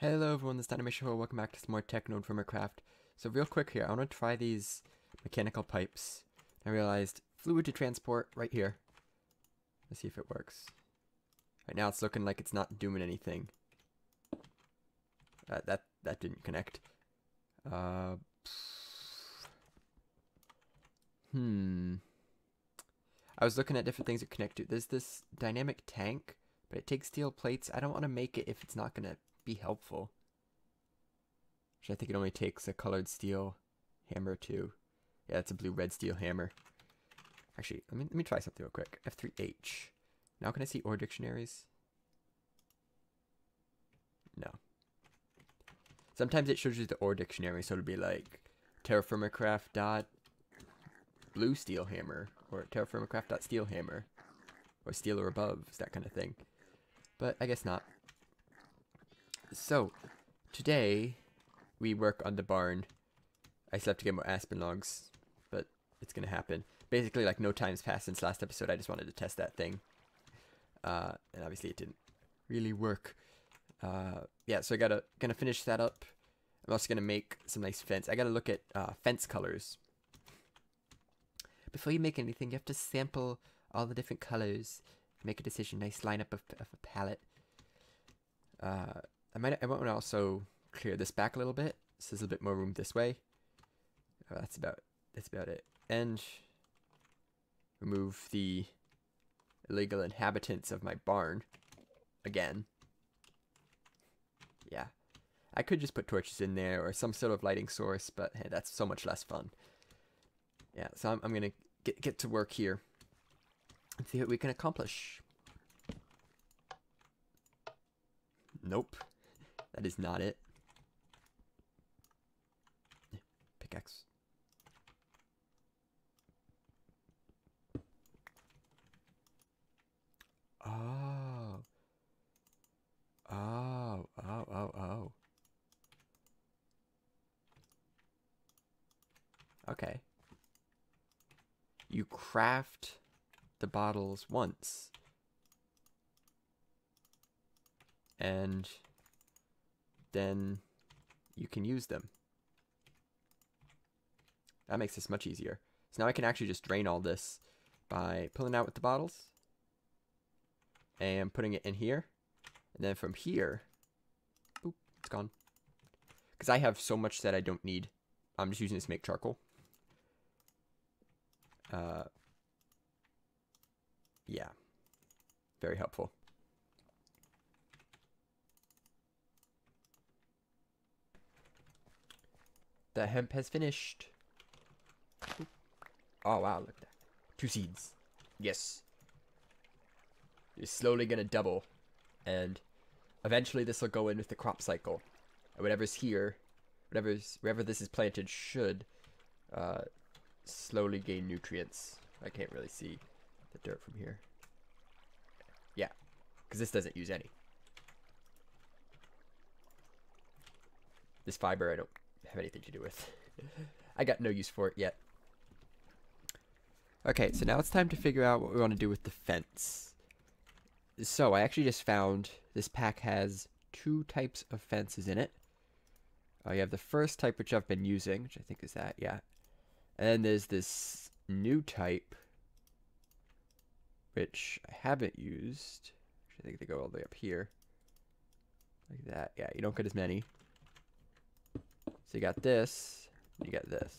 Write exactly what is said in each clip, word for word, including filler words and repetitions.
Hello everyone, this is TechnodeFirmaCraft. Welcome back to some more TechnodeFirmaCraft. So real quick here, I want to try these mechanical pipes. I realized fluid to transport right here. Let's see if it works. Right now it's looking like it's not doing anything. Uh, that that didn't connect. Uh, hmm. I was looking at different things that connect to. There's this dynamic tank, but it takes steel plates. I don't want to make it if it's not going to be helpful. Which I think it only takes a colored steel hammer too. Yeah, it's a blue-red steel hammer. Actually, let me let me try something real quick. F three H. Now can I see ore dictionaries? No. Sometimes it shows you the ore dictionary, so it'll be like TerraFirmaCraft dot blue steel hammer or TerraFirmaCraft dot steel hammer or steel or above, that kind of thing. But I guess not. So today we work on the barn. I still have to get more aspen logs, but it's gonna happen. Basically, like no time's passed since last episode. I just wanted to test that thing, uh, and obviously it didn't really work. Uh, yeah, so I gotta gonna finish that up. I'm also gonna make some nice fence. I gotta look at uh, fence colors. Before you make anything, you have to sample all the different colors, make a decision. Nice lineup of, of a palette. Uh, I might I want to also clear this back a little bit, so there's a bit more room this way. Oh, that's about that's about it. And remove the illegal inhabitants of my barn again. Yeah, I could just put torches in there or some sort of lighting source, but hey, that's so much less fun. Yeah, so I'm, I'm gonna get get to work here and see what we can accomplish. Nope, that is not it. Pickaxe. Oh. Oh, oh, oh, oh. Okay. You craft the bottles once. And then you can use them. That makes this much easier. So now I can actually just drain all this by pulling out with the bottles and putting it in here. And then from here, oop, it's gone. Because I have so much that I don't need. I'm just using this to make charcoal. Uh, yeah, very helpful. The hemp has finished. Oop. Oh wow, look at that. Two seeds. Yes. It's slowly gonna double. And eventually this will go in with the crop cycle. And whatever's here, whatever's wherever this is planted should uh, slowly gain nutrients. I can't really see the dirt from here. Yeah, because this doesn't use any. This fiber I don't have anything to do with. I got no use for it yet. Okay, so now it's time to figure out what we want to do with the fence. So I actually just found this pack has two types of fences in it. Uh, you have the first type, which I've been using, which I think is that, yeah. And then there's this new type, which I haven't used. I think they go all the way up here. Like that. Yeah, you don't get as many. So you got this, and you got this.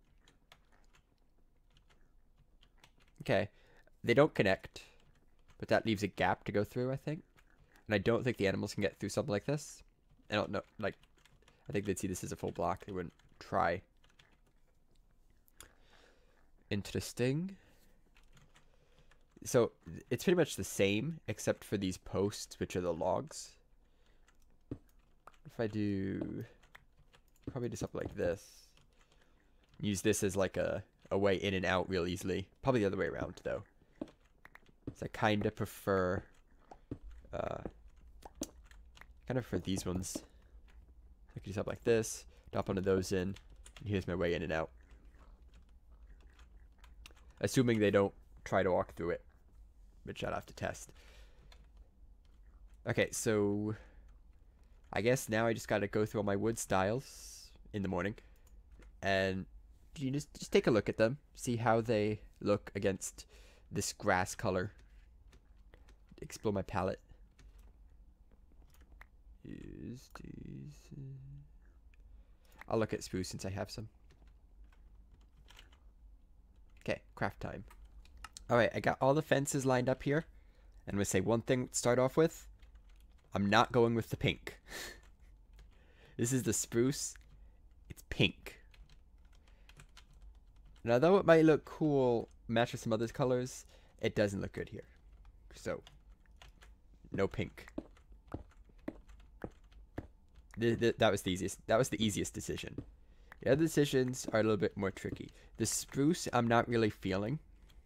Okay. They don't connect, but that leaves a gap to go through, I think. And I don't think the animals can get through something like this. I don't know, like, I think they'd see this as a full block. They wouldn't try. Interesting. So, it's pretty much the same, except for these posts, which are the logs. If I do... Probably do something like this. Use this as like a, a way in and out real easily. Probably the other way around, though. So I kind of prefer... Uh, kind of for these ones. I can do something like this. Drop one of those in. And here's my way in and out. Assuming they don't try to walk through it. Which I'll have to test. Okay, so I guess now I just gotta go through all my wood styles in the morning, and you just just take a look at them, see how they look against this grass color. Explore my palette. Is these? I'll look at spruce since I have some. Okay, craft time. All right, I got all the fences lined up here, and I'm gonna say one thing to start off with. I'm not going with the pink. This is the spruce. It's pink. Now, though it might look cool, match with some other colors, it doesn't look good here. So, no pink. Th th that was the easiest. That was the easiest decision. The other decisions are a little bit more tricky. The spruce, I'm not really feeling.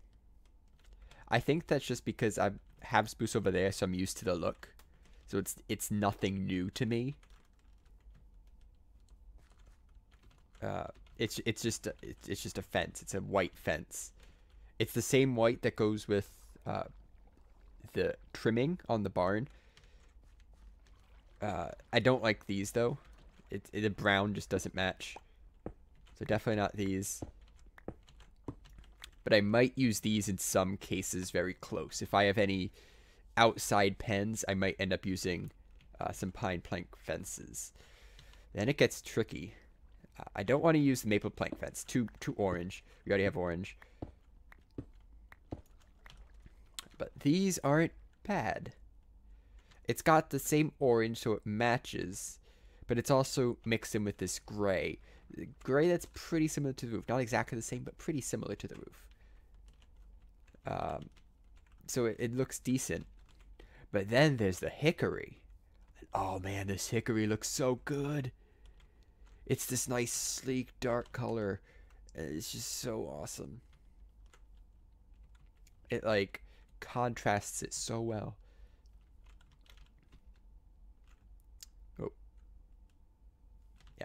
I think that's just because I have spruce over there, so I'm used to the look. So it's it's nothing new to me. Uh, it's it's just a, it's it's just a fence. It's a white fence. It's the same white that goes with uh, the trimming on the barn. Uh, I don't like these though. It, it the brown just doesn't match. So definitely not these. But I might use these in some cases very close. If I have any outside pens, I might end up using uh, some pine plank fences. Then it gets tricky. Uh, I don't want to use the maple plank fence. Too too orange. We already have orange. But these aren't bad. It's got the same orange, so it matches. But it's also mixed in with this gray. Gray that's pretty similar to the roof. Not exactly the same, but pretty similar to the roof. Um, so it, it looks decent. But then there's the hickory. Oh man, this hickory looks so good. It's this nice, sleek, dark color. It's just so awesome. It like contrasts it so well. Oh. Yeah.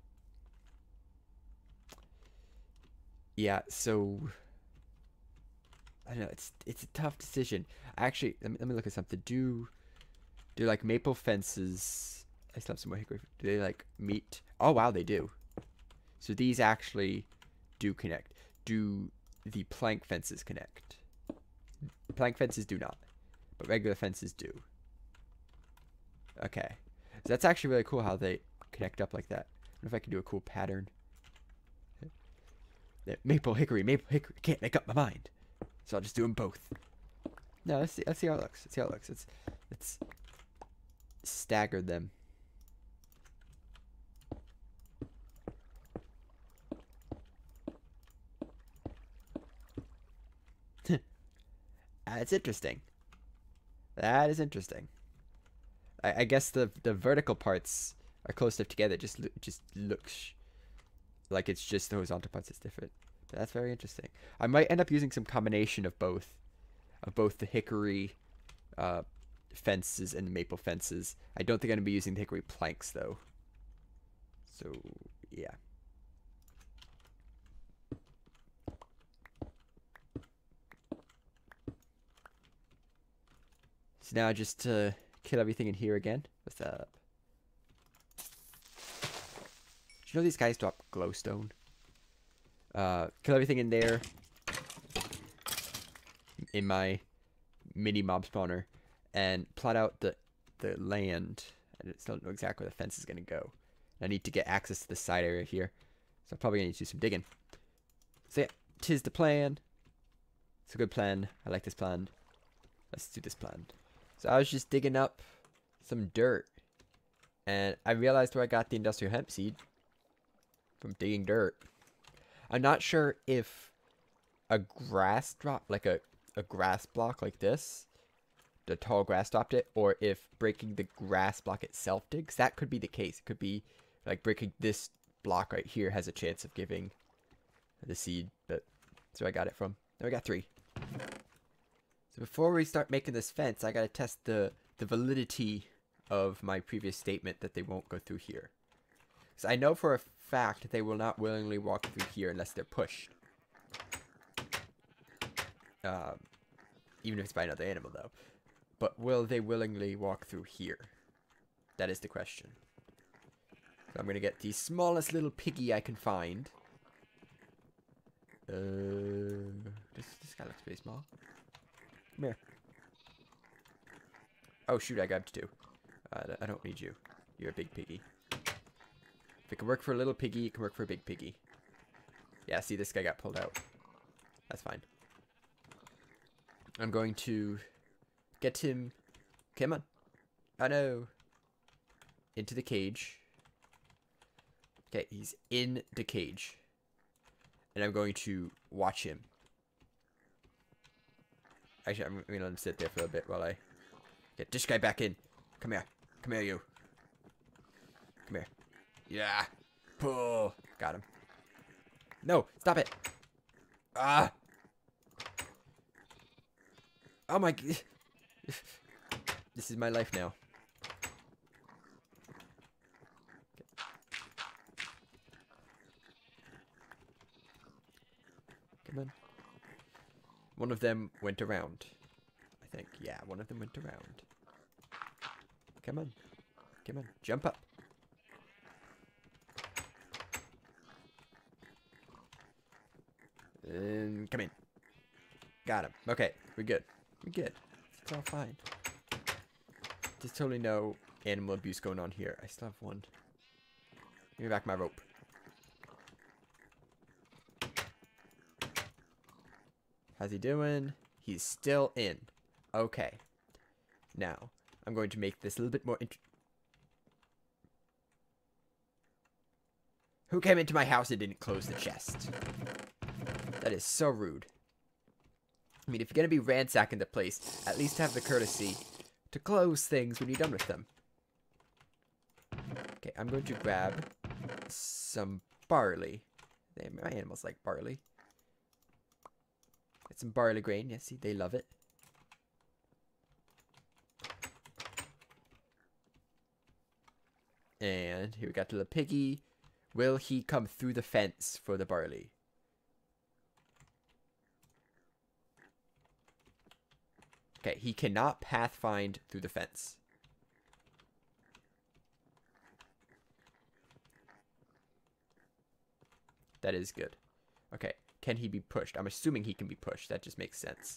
Yeah, so I don't know, it's it's a tough decision. Actually, let me let me look at something. Do do like maple fences? I still have some more hickory. Do they like meet? Oh wow, they do. So these actually do connect. Do the plank fences connect? Plank fences do not, but regular fences do. Okay, so that's actually really cool how they connect up like that. I wonder if I can do a cool pattern. Maple hickory, maple hickory. Can't make up my mind. So I'll just do them both. No, let's see. Let's see how it looks. Let's see how it looks. Let's let's stagger them. That's interesting. That is interesting. I, I guess the the vertical parts are close enough together. Just lo just looks like it's just the horizontal parts that's different. But that's very interesting. I might end up using some combination of both, of both the hickory uh, fences and the maple fences. I don't think I'm gonna be using the hickory planks though. So yeah. So now just to kill everything in here again. What's up? Did you know these guys drop glowstone? Uh, kill everything in there. In my mini mob spawner. And plot out the, the land. I just don't know exactly where the fence is going to go. I need to get access to the side area here. So I'm probably going to need to do some digging. So yeah, tis the plan. It's a good plan. I like this plan. Let's do this plan. So I was just digging up some dirt. And I realized where I got the industrial hemp seed. From digging dirt. I'm not sure if a grass drop, like a, a grass block like this, the tall grass dropped it, or if breaking the grass block itself did. 'Cause that could be the case. It could be like breaking this block right here has a chance of giving the seed. But that's where I got it from. Now we got three. So before we start making this fence, I gotta test the, the validity of my previous statement that they won't go through here. Because I know for a fact they will not willingly walk through here unless they're pushed. Um, even if it's by another animal though. But will they willingly walk through here? That is the question. So I'm gonna get the smallest little piggy I can find. Uh, this, this guy looks pretty small. Come here. Oh shoot, I grabbed two. Uh, I don't need you. You're a big piggy. If it can work for a little piggy, it can work for a big piggy. Yeah, see, this guy got pulled out. That's fine. I'm going to get him. Come on. Oh no. Into the cage. Okay, he's in the cage. And I'm going to watch him. Actually, I'm going to let him sit there for a bit while I get this guy back in. Come here. Come here, you. Come here. Yeah. Pull. Got him. No, stop it. Ah. Oh my. This is my life now. Come on. One of them went around. I think. Yeah, one of them went around. Come on. Come on. Jump up. And come in. Got him. Okay, we're good. We're good. It's all fine. There's totally no animal abuse going on here. I still have one. Give me back my rope. How's he doing? He's still in. Okay. Now, I'm going to make this a little bit more int- Who came into my house and didn't close the chest? That is so rude. I mean, if you're going to be ransacking the place, at least have the courtesy to close things when you're done with them. Okay, I'm going to grab some barley. My animals like barley. Get some barley grain. Yeah, see, they love it. And here we got the little piggy. Will he come through the fence for the barley? Okay, he cannot pathfind through the fence. That is good. Okay, can he be pushed? I'm assuming he can be pushed. That just makes sense.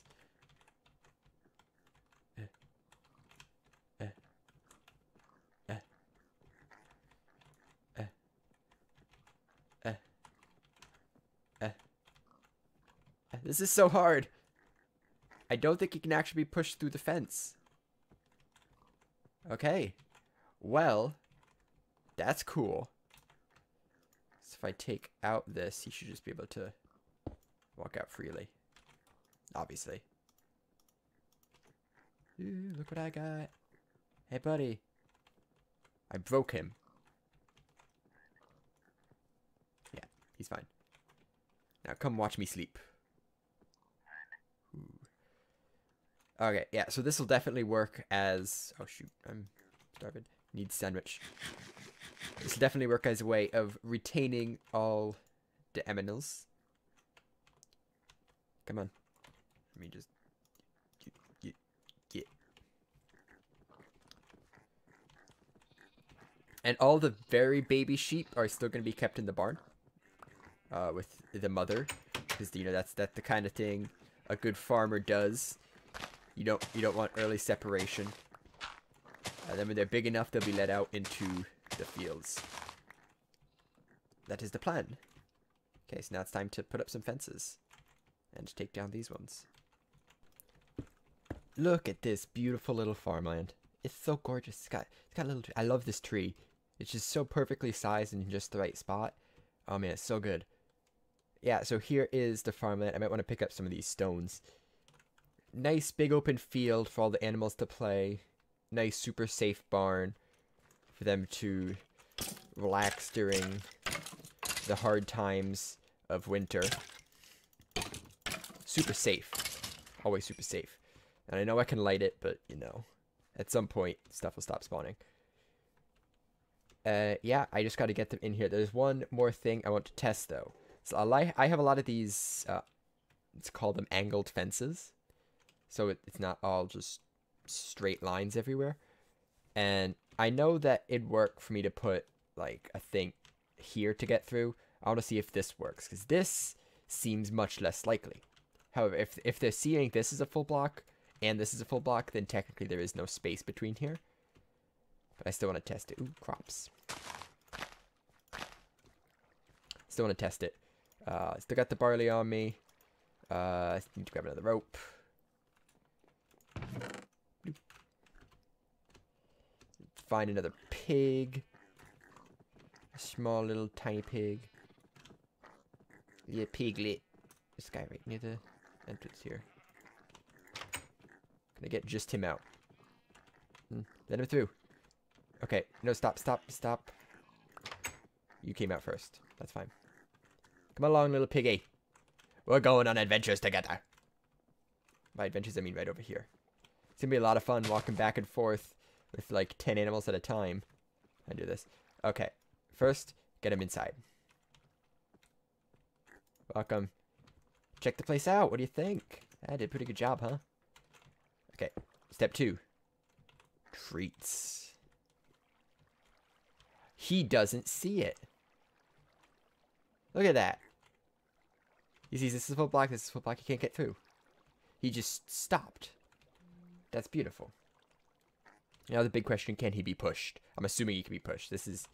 Uh, uh, uh, uh, uh, uh, uh. This is so hard. I don't think he can actually be pushed through the fence. Okay. Well, that's cool. So if I take out this, he should just be able to walk out freely. Obviously. Ooh, look what I got. Hey, buddy. I broke him. Yeah, he's fine. Now come watch me sleep. Ooh. Okay, yeah, so this will definitely work as... Oh, shoot, I'm starving. Need sandwich. This will definitely work as a way of retaining all the aminals. Come on. Let me just... Get, get, get. And all the very baby sheep are still going to be kept in the barn. Uh, with the mother. Because, you know, that's, that's the kind of thing a good farmer does. You don't you don't want early separation. And then when they're big enough, they'll be let out into the fields. That is the plan. Okay, so now it's time to put up some fences. And take down these ones. Look at this beautiful little farmland. It's so gorgeous. It's got, it's got a little... I love this tree. It's just so perfectly sized in just the right spot. Oh man, it's so good. Yeah, so here is the farmland. I might want to pick up some of these stones. Nice big open field for all the animals to play. Nice super safe barn for them to relax during the hard times of winter. Super safe. Always super safe. And I know I can light it, but you know, at some point stuff will stop spawning. Uh, yeah, I just got to get them in here. There's one more thing I want to test though. So I I have a lot of these, uh, let's call them angled fences. So it, it's not all just straight lines everywhere. And I know that it'd work for me to put, like, a thing here to get through. I want to see if this works, because this seems much less likely. However, if, if they're seeing this is a full block, and this is a full block, then technically there is no space between here. But I still want to test it. Ooh, crops. Still want to test it. Uh, still got the barley on me. Uh, need to grab another rope. Find another pig. A small little tiny pig. Yeah, piglet. This guy right near the entrance here. Gonna get just him out. Mm, let him through. Okay, no, stop, stop, stop. You came out first. That's fine. Come along, little piggy. We're going on adventures together. By adventures, I mean right over here. It's gonna be a lot of fun walking back and forth with like ten animals at a time. I do this. Okay, first, get him inside. Welcome. Check the place out. What do you think? I did a pretty good job, huh? Okay, step two. Treats. He doesn't see it. Look at that. He sees this is a full block, this is a full block, he can't get through. He just stopped. That's beautiful. Now the big question, can he be pushed? I'm assuming he can be pushed. This is...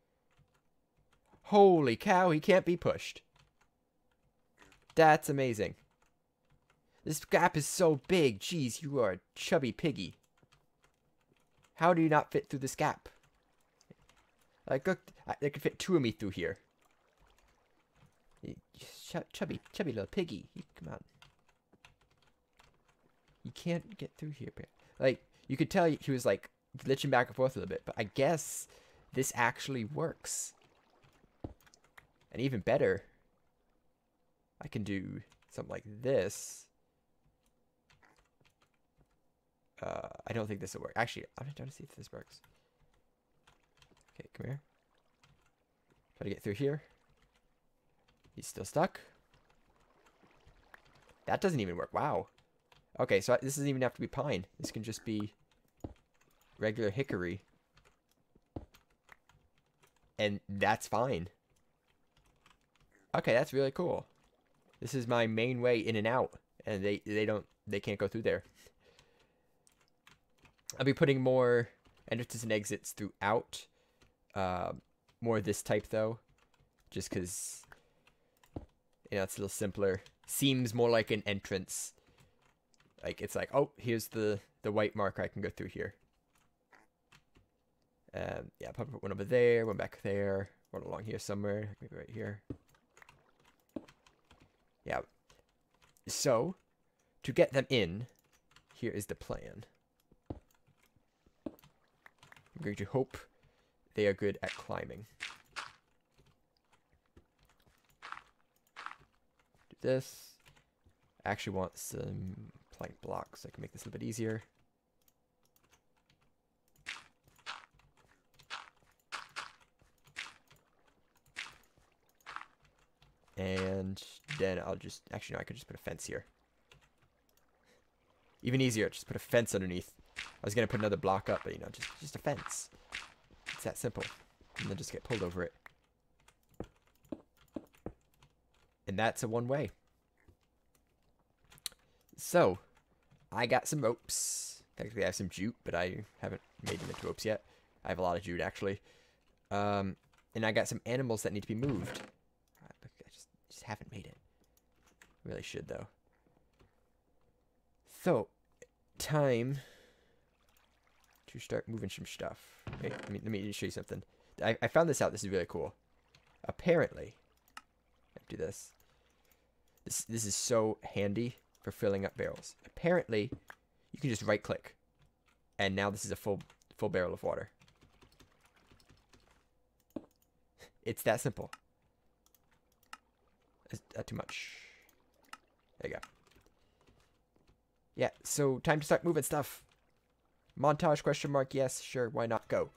Holy cow, he can't be pushed. That's amazing. This gap is so big. Jeez, you are a chubby piggy. How do you not fit through this gap? Like, look, I, I could fit two of me through here. Ch chubby, chubby little piggy. You, come on. You can't get through here. Like, you could tell he was, like, glitching back and forth a little bit. But I guess this actually works. And even better, I can do something like this. Uh, I don't think this will work. Actually, I'm trying to see if this works. Okay, come here. Try to get through here. He's still stuck. That doesn't even work. Wow. Okay, so this doesn't even have to be pine. This can just be regular hickory. And that's fine. Okay, that's really cool. This is my main way in and out. And they, they don't, they can't go through there. I'll be putting more entrances and exits throughout. Uh, more of this type, though. Just because, you know, it's a little simpler. Seems more like an entrance. Like, it's like, oh, here's the, the white marker I can go through here. Um, yeah, put one over there, one back there, one along here somewhere, maybe right here. Yeah. So, to get them in, here is the plan. I'm going to hope they are good at climbing. Do this. I actually want some plank blocks so I can make this a little bit easier. And then I'll just, actually no, I could just put a fence here. Even easier, just put a fence underneath. I was going to put another block up, but you know, just, just a fence. It's that simple. And then just get pulled over it. And that's a one way. So, I got some ropes. Technically I have some jute, but I haven't made them into ropes yet. I have a lot of jute actually. Um, and I got some animals that need to be moved. I just, just haven't made it. Really should though. So, time to start moving some stuff. Wait, let me, let me show you something. I, I found this out. This is really cool. Apparently, do this. This this is so handy for filling up barrels. Apparently, you can just right click, and now this is a full full barrel of water. It's that simple. Is that too much? There you go. Yeah, so time to start moving stuff. Montage question mark, yes, sure, why not, go.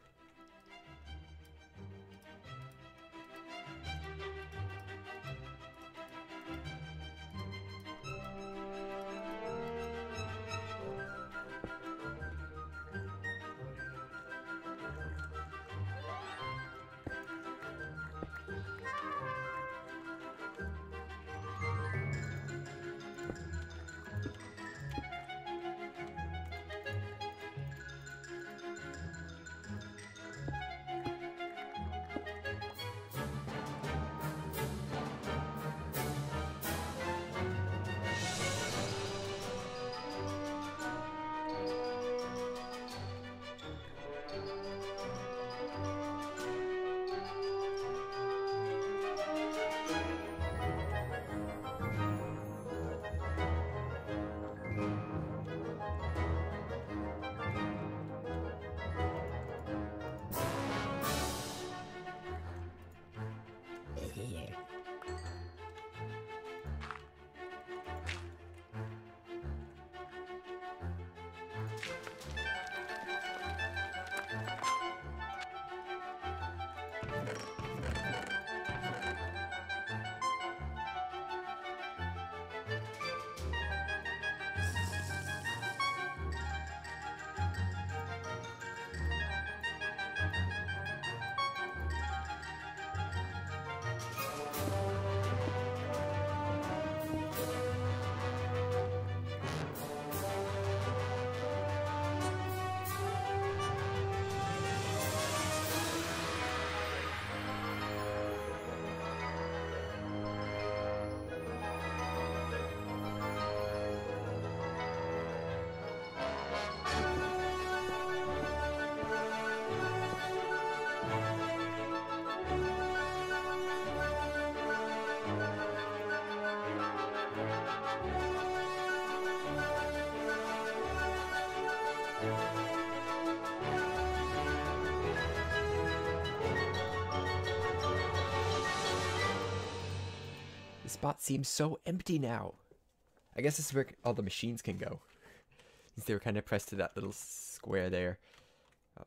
The spot seems so empty now. I guess this is where all the machines can go. Since they were kind of pressed to that little square there. Oh,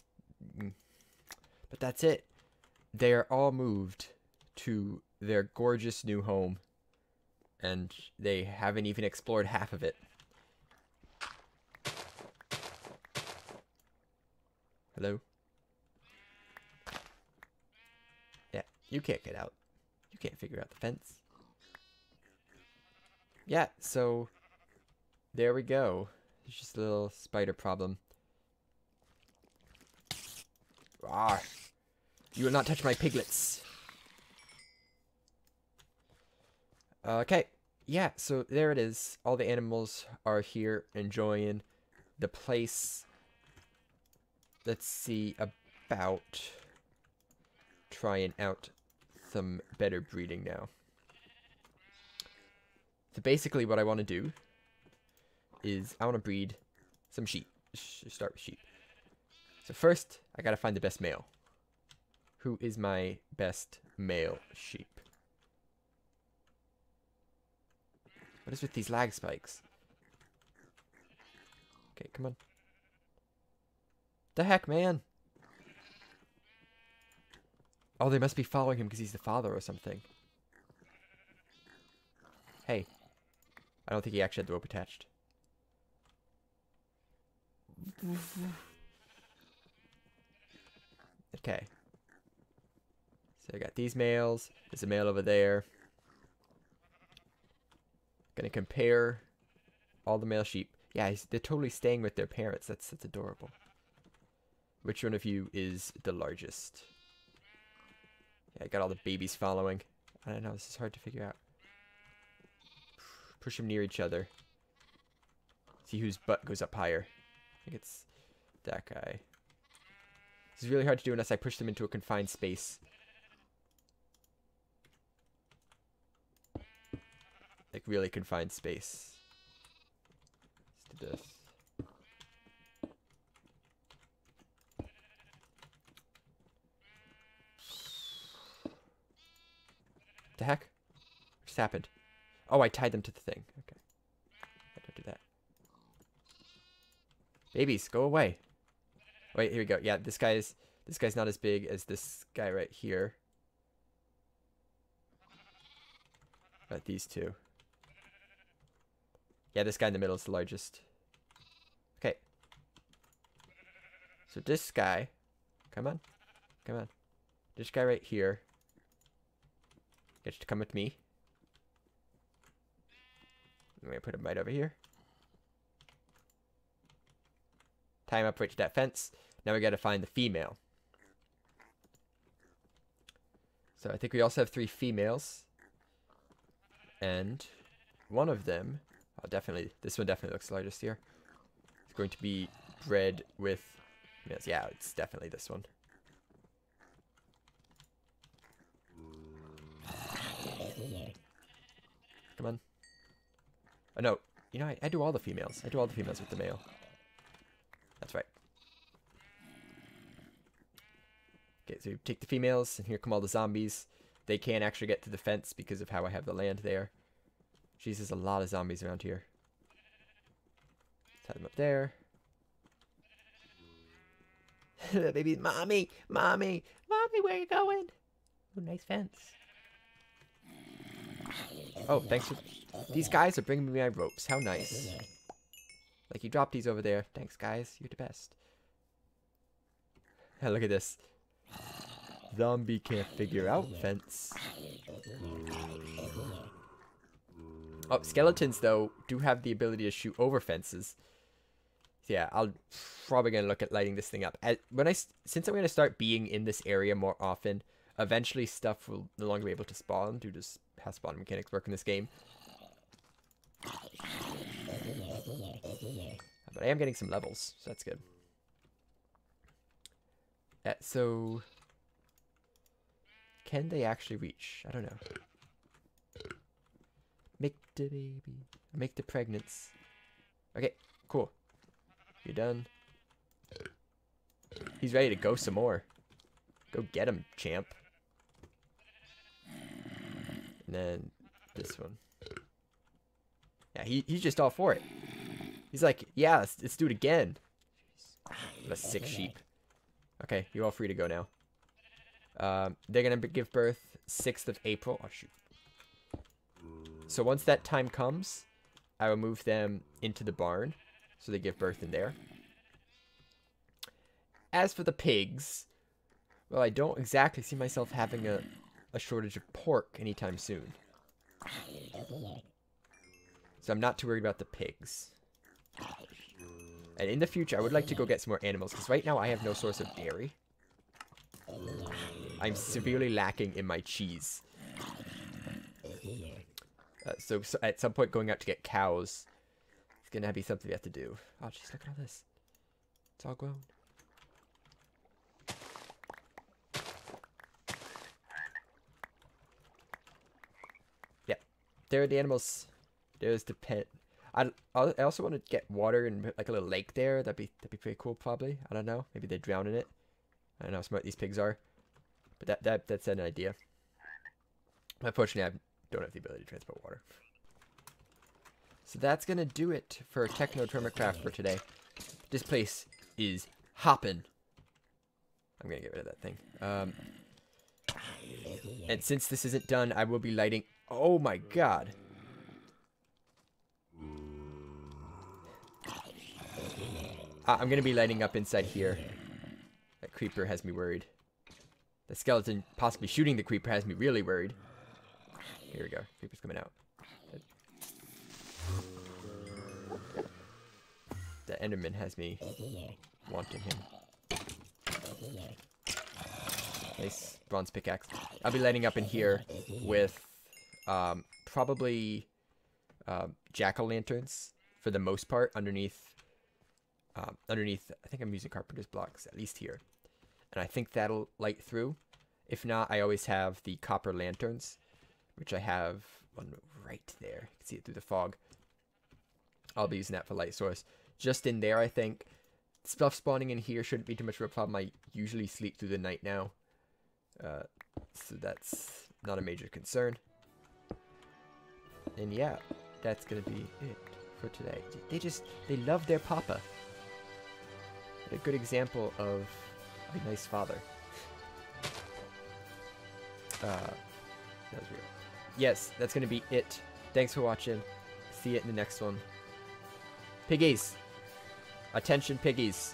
but that's it. They are all moved to their gorgeous new home. And they haven't even explored half of it. Hello? Yeah, you can't get out. You can't figure out the fence. Yeah, so there we go. It's just a little spider problem. Ah, you will not touch my piglets. Okay, yeah, so there it is. All the animals are here enjoying the place. Let's see about trying out some better breeding now. So basically what I want to do is I want to breed some sheep. Just start with sheep. So first, I gotta find the best male. Who is my best male sheep? What is with these lag spikes? Okay, come on. The heck, man? Oh, they must be following him because he's the father or something. Hey. I don't think he actually had the rope attached. Okay. So I got these males. There's a male over there. Gonna compare all the male sheep. Yeah, he's, they're totally staying with their parents. That's, that's adorable. Which one of you is the largest? Yeah, I got all the babies following. I don't know, this is hard to figure out. Push them near each other. See whose butt goes up higher. I think it's that guy. This is really hard to do unless I push them into a confined space. Like really confined space. Let's do this. The heck? What just happened? Oh, I tied them to the thing. Okay. I don't do that. Babies, go away. Wait, here we go. Yeah, this guy's this guy's not as big as this guy right here. But these two. Yeah, this guy in the middle is the largest. Okay. So this guy, come on, come on. This guy right here gets to come with me. I'm gonna put him right over here. Tie him up right to that fence. Now we gotta find the female. So I think we also have three females. And one of them, oh definitely, this one definitely looks the largest here. It's going to be bred with males. Yeah, it's definitely this one. Come on. Oh no, you know, I, I do all the females. I do all the females with the male. That's right. Okay, so you take the females, and here come all the zombies. They can't actually get to the fence because of how I have the land there. Jeez, there's a lot of zombies around here. Tie them up there. Baby, mommy, mommy, mommy, where you going? Ooh, nice fence. Oh, thanks for... These guys are bringing me my ropes. How nice. Like, you dropped these over there. Thanks, guys. You're the best. Yeah, look at this. Zombie can't figure out fence. Oh, skeletons, though, do have the ability to shoot over fences. So yeah, I'll probably gonna look at lighting this thing up. As, when I, since I'm gonna start being in this area more often, eventually stuff will no longer be able to spawn due to how spawn mechanics work in this game. But I am getting some levels, so that's good. Uh, so, can they actually reach? I don't know. Make the baby. Make the pregnants. Okay, cool. You're done. He's ready to go some more. Go get him, champ. And then this one. Yeah, he, he's just all for it. He's like, yeah, let's, let's do it again. What a sick sheep. Okay, you're all free to go now. Um, they're going to give birth sixth of April. Oh, shoot. So once that time comes, I will move them into the barn. So they give birth in there. As for the pigs, well, I don't exactly see myself having a, a shortage of pork anytime soon. So I'm not too worried about the pigs. And in the future, I would like to go get some more animals, because right now I have no source of dairy. I'm severely lacking in my cheese. Uh, so, so at some point going out to get cows, it's going to be something we have to do. Oh, jeez, look at all this. It's all grown. Yeah, there are the animals. There's the pet. I, I also want to get water and like a little lake there. That'd be that'd be pretty cool. Probably. I don't know. Maybe they drown in it. I don't know how smart these pigs are, but that that that's an idea. Unfortunately, I don't have the ability to transport water. So that's gonna do it for TechnodeFirmaCraft for today. This place is hopping. I'm gonna get rid of that thing. Um, and since this isn't done, I will be lighting. Oh my god. I'm going to be lighting up inside here. That creeper has me worried. The skeleton possibly shooting the creeper has me really worried. Here we go. Creeper's coming out. The Enderman has me wanting him. Nice bronze pickaxe. I'll be lighting up in here with um, probably um, jack-o'-lanterns for the most part underneath. Um, underneath, I think I'm using carpenter's blocks, at least here. And I think that'll light through. If not, I always have the copper lanterns, which I have one right there. You can see it through the fog. I'll be using that for light source. Just in there, I think. Stuff spawning in here shouldn't be too much of a problem. I usually sleep through the night now. Uh, so that's not a major concern. And yeah, that's going to be it for today. They just, they love their papa. A good example of a nice father. Uh, that was weird. Yes, that's going to be it. Thanks for watching. See you in the next one. Piggies! Attention, piggies.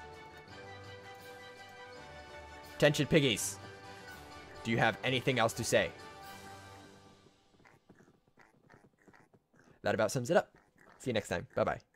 Attention, piggies. Do you have anything else to say? That about sums it up. See you next time. Bye-bye.